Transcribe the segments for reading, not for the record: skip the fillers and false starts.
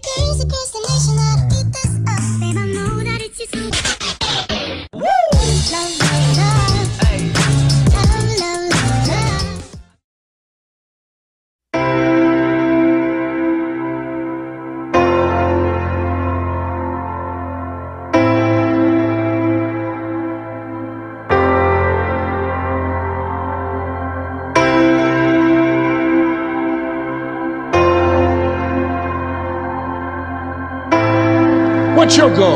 Girls across the nation that'll eat this up. Babe, I know that it's just Woo! Love, love, love. Hey. Love, love, love, love. What's your goal?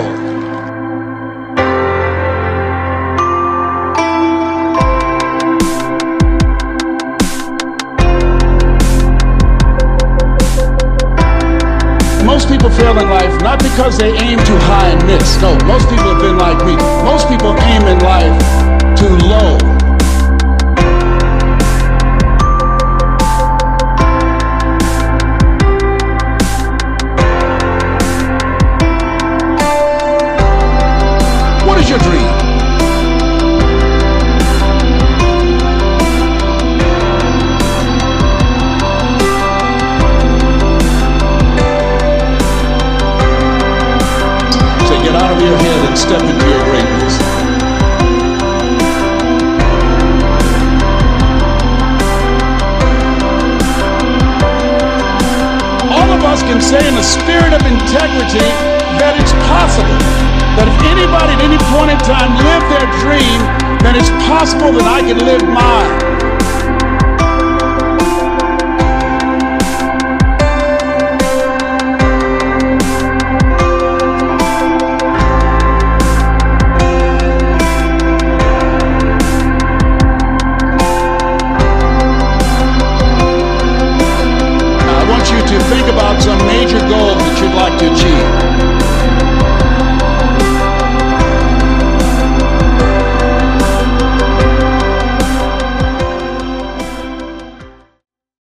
Most people fail in life not because they aim too high and miss. No, most people have been like me. Most people aim in life too low. What is your dream? Say, get out of your head and step into your greatness. All of us can say in a spirit of integrity that it's possible. That if anybody at any point in time lived their dream, then it's possible that I can live mine. Now, I want you to think about some major goals that you'd like to achieve.